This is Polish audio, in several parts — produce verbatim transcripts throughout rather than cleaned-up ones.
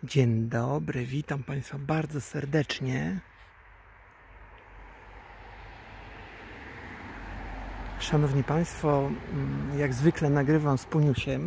Dzień dobry, witam Państwa bardzo serdecznie. Szanowni Państwo, jak zwykle nagrywam z Puniusiem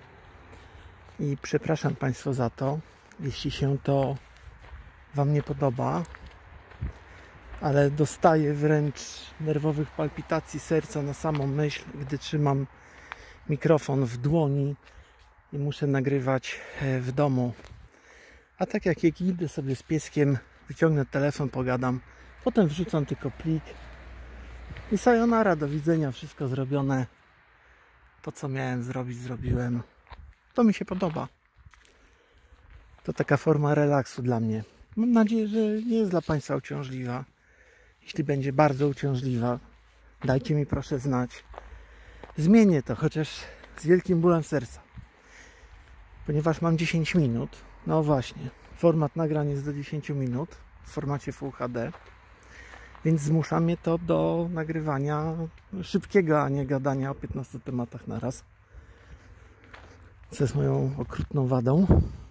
i przepraszam Państwa za to, jeśli się to Wam nie podoba, ale dostaję wręcz nerwowych palpitacji serca na samą myśl, gdy trzymam mikrofon w dłoni i muszę nagrywać w domu. A tak jak, jak idę sobie z pieskiem, wyciągnę telefon, pogadam, potem wrzucam tylko plik i sayonara, do widzenia, wszystko zrobione. To, co miałem zrobić, zrobiłem. To mi się podoba. To taka forma relaksu dla mnie. Mam nadzieję, że nie jest dla Państwa uciążliwa. Jeśli będzie bardzo uciążliwa, dajcie mi proszę znać. Zmienię to, chociaż z wielkim bólem serca. Ponieważ mam dziesięć minut. No właśnie, format nagrań jest do dziesięciu minut w formacie Full H D, więc zmusza mnie to do nagrywania szybkiego, a nie gadania o piętnastu tematach na raz, co jest moją okrutną wadą.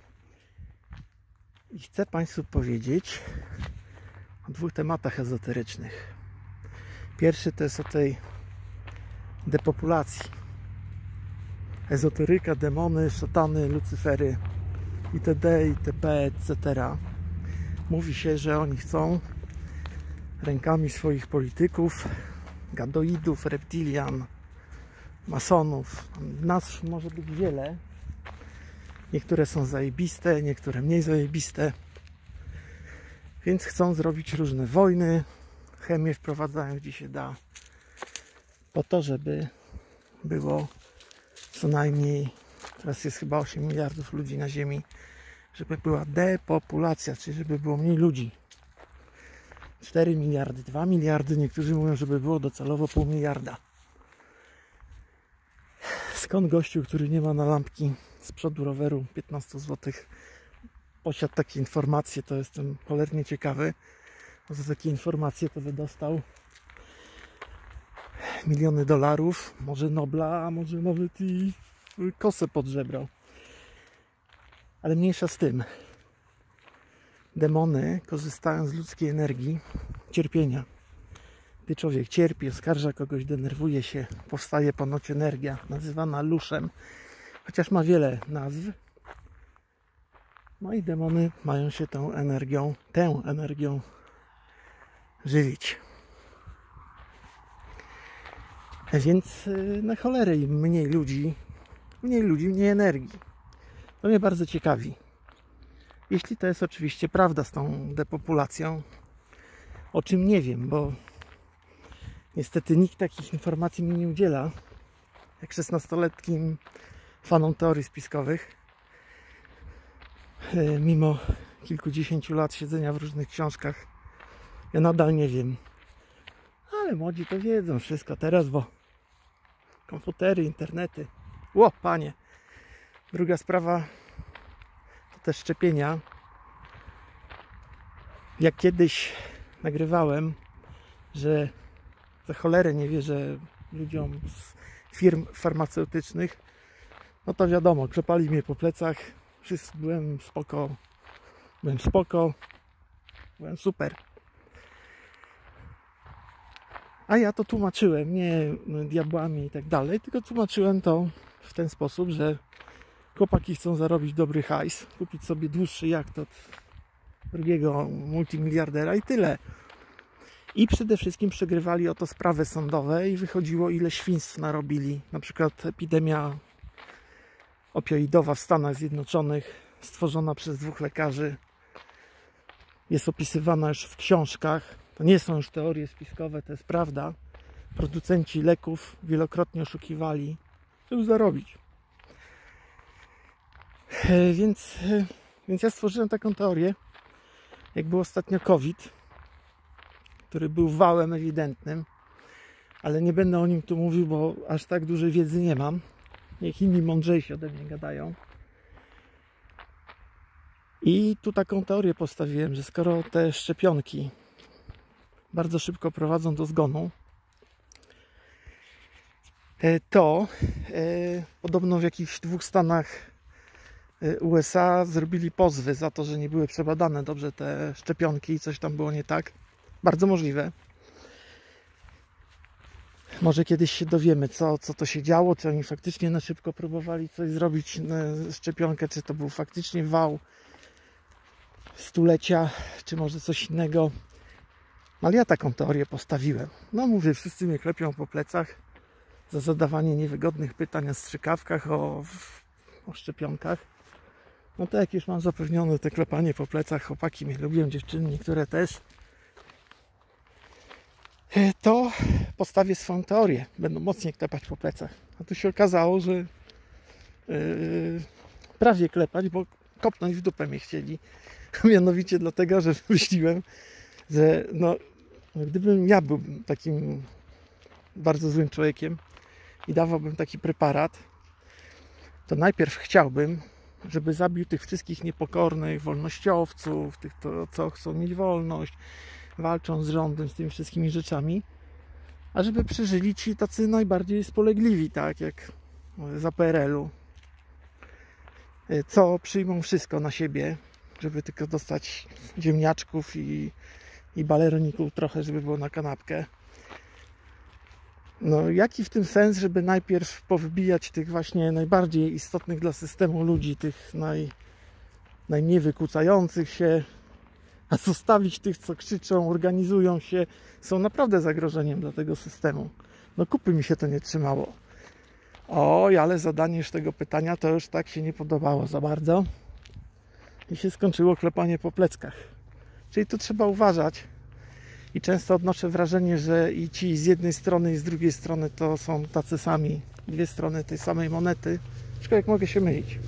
I chcę Państwu powiedzieć o dwóch tematach ezoterycznych. Pierwszy to jest o tej depopulacji. Ezoteryka, demony, szatany, lucyfery itd., itp., et cetera. Mówi się, że oni chcą rękami swoich polityków, gadoidów, reptilian, masonów. Nazw może być wiele. Niektóre są zajebiste, niektóre mniej zajebiste. Więc chcą zrobić różne wojny. Chemię wprowadzają gdzie się da. Po to, żeby było co najmniej, teraz jest chyba osiem miliardów ludzi na Ziemi, żeby była depopulacja, czyli żeby było mniej ludzi. cztery miliardy, dwa miliardy, niektórzy mówią, żeby było docelowo pół miliarda. Skąd gościu, który nie ma na lampki z przodu roweru piętnaście złotych, posiadł takie informacje, to jestem cholernie ciekawy. Bo za takie informacje to wydostał miliony dolarów, może Nobla, a może nawet i kosę podżebrał. Ale mniejsza z tym. Demony korzystają z ludzkiej energii, cierpienia. Gdy człowiek cierpi, oskarża kogoś, denerwuje się, powstaje ponoć energia nazywana luszem, chociaż ma wiele nazw. No i demony mają się tą energią, tę energią żywić. Więc na cholerę im mniej ludzi, mniej ludzi, mniej energii. To mnie bardzo ciekawi. Jeśli to jest oczywiście prawda z tą depopulacją, o czym nie wiem, bo niestety nikt takich informacji mi nie udziela, jak szesnastoletnim fanom teorii spiskowych. Mimo kilkudziesięciu lat siedzenia w różnych książkach, ja nadal nie wiem. Ale młodzi to wiedzą wszystko teraz, bo komputery, internety. Ło, panie! Druga sprawa to te szczepienia. Jak kiedyś nagrywałem, że za cholerę nie wierzę ludziom z firm farmaceutycznych, no to wiadomo, klepali mnie po plecach, wszyscy byłem spoko, byłem spoko, byłem super. A ja to tłumaczyłem, nie diabłami i tak dalej, tylko tłumaczyłem to w ten sposób, że chłopaki chcą zarobić dobry hajs, kupić sobie dłuższy jacht od drugiego multimiliardera i tyle. I przede wszystkim przegrywali o to sprawy sądowe i wychodziło, ile świństw narobili. Na przykład epidemia opioidowa w Stanach Zjednoczonych, stworzona przez dwóch lekarzy, jest opisywana już w książkach. To nie są już teorie spiskowe, to jest prawda. Producenci leków wielokrotnie oszukiwali, żeby zarobić. Więc, więc ja stworzyłem taką teorię, jak był ostatnio COVID, który był wałem ewidentnym, ale nie będę o nim tu mówił, bo aż tak dużej wiedzy nie mam. Niech inni mądrzejsi ode mnie gadają. I tu taką teorię postawiłem, że skoro te szczepionki bardzo szybko prowadzą do zgonu, to e, podobno w jakichś dwóch stanach U S A zrobili pozwy za to, że nie były przebadane dobrze te szczepionki i coś tam było nie tak. Bardzo możliwe. Może kiedyś się dowiemy, co, co to się działo, czy oni faktycznie na szybko próbowali coś zrobić na szczepionkę, czy to był faktycznie wał stulecia, czy może coś innego. Ale ja taką teorię postawiłem. No mówię, wszyscy mnie klepią po plecach za zadawanie niewygodnych pytań o strzykawkach, o, o szczepionkach. No to jak już mam zapewnione te klepanie po plecach, chłopaki mnie lubią, dziewczyny niektóre też, to postawię swoją teorię. Będą mocniej klepać po plecach. A tu się okazało, że yy, prawie klepać, bo kopnąć w dupę mnie chcieli. Mianowicie dlatego, że wymyśliłem, że no, gdybym ja był takim bardzo złym człowiekiem i dawałbym taki preparat, to najpierw chciałbym, żeby zabił tych wszystkich niepokornych wolnościowców, tych, to, co chcą mieć wolność, walczą z rządem, z tymi wszystkimi rzeczami, a żeby przeżyli ci tacy najbardziej spolegliwi, tak jak za P R L u, co przyjmą wszystko na siebie, żeby tylko dostać ziemniaczków i, i baleroników trochę, żeby było na kanapkę. No jaki w tym sens, żeby najpierw powybijać tych właśnie najbardziej istotnych dla systemu ludzi, tych naj, najmniej wykłócających się, a zostawić tych, co krzyczą, organizują się, są naprawdę zagrożeniem dla tego systemu. No kupy mi się to nie trzymało. Oj, ale zadanie już tego pytania to już tak się nie podobało za bardzo. I się skończyło klepanie po pleckach. Czyli tu trzeba uważać. I często odnoszę wrażenie, że i ci z jednej strony i z drugiej strony to są tacy sami, dwie strony tej samej monety. Aczkolwiek mogę się mylić.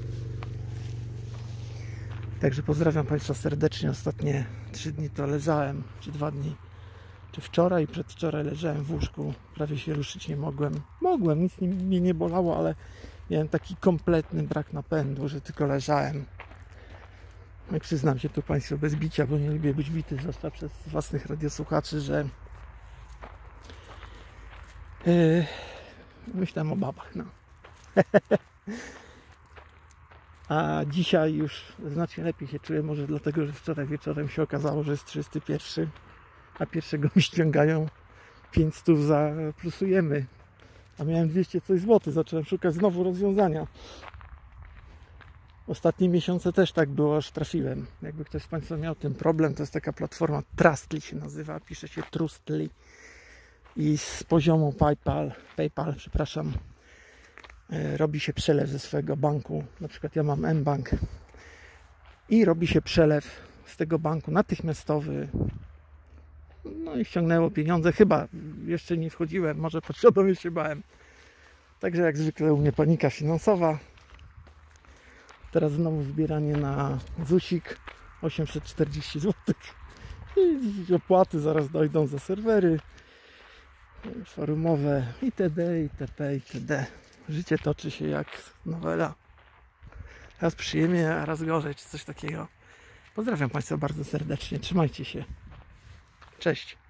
Także pozdrawiam Państwa serdecznie. Ostatnie trzy dni to leżałem, czy dwa dni, czy wczoraj, przedwczoraj leżałem w łóżku. Prawie się ruszyć nie mogłem. Mogłem, nic mnie nie bolało, ale miałem taki kompletny brak napędu, że tylko leżałem. No i przyznam się tu Państwu bez bicia, bo nie lubię być bity, zwłaszcza przez własnych radiosłuchaczy, że yy, myślałem o babach, no. A dzisiaj już znacznie lepiej się czuję, może dlatego, że wczoraj wieczorem się okazało, że jest trzydziesty pierwszy, a pierwszego mi ściągają pięćset za plusujemy, a miałem dwieście coś złotych, zacząłem szukać znowu rozwiązania. Ostatnie miesiące też tak było, aż trafiłem. Jakby ktoś z Państwa miał ten problem, to jest taka platforma Trustly się nazywa, pisze się Trustly i z poziomu PayPal, PayPal, przepraszam, robi się przelew ze swojego banku. Na przykład ja mam mBank i robi się przelew z tego banku natychmiastowy. No i ściągnęło pieniądze. Chyba jeszcze nie wchodziłem, może podświadomie się bałem. Także jak zwykle u mnie panika finansowa. Teraz znowu zbieranie na ZUSik osiemset czterdzieści złotych. I opłaty zaraz dojdą za serwery forumowe itd. itp. itd. Życie toczy się jak nowela. Raz przyjemnie, a raz gorzej, czy coś takiego. Pozdrawiam Państwa bardzo serdecznie. Trzymajcie się. Cześć.